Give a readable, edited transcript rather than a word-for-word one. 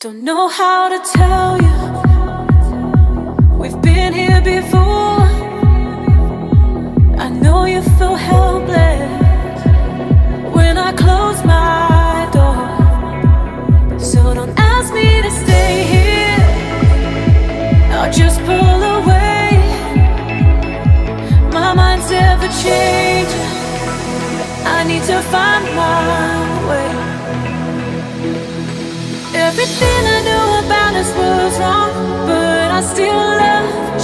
Don't know how to tell you, we've been here before. I know you feel helpless when I close my door. So don't ask me to stay here, I'll just pull away. My mind's ever changing, I need to find my way. Everything I knew about us was wrong, but I still love